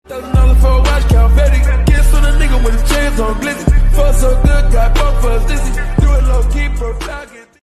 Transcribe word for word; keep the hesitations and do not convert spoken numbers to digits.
Thousand dollars for a watch, count petty. Kiss on a nigga with his chains on glizzy. Fuck so good, got both of us dizzy.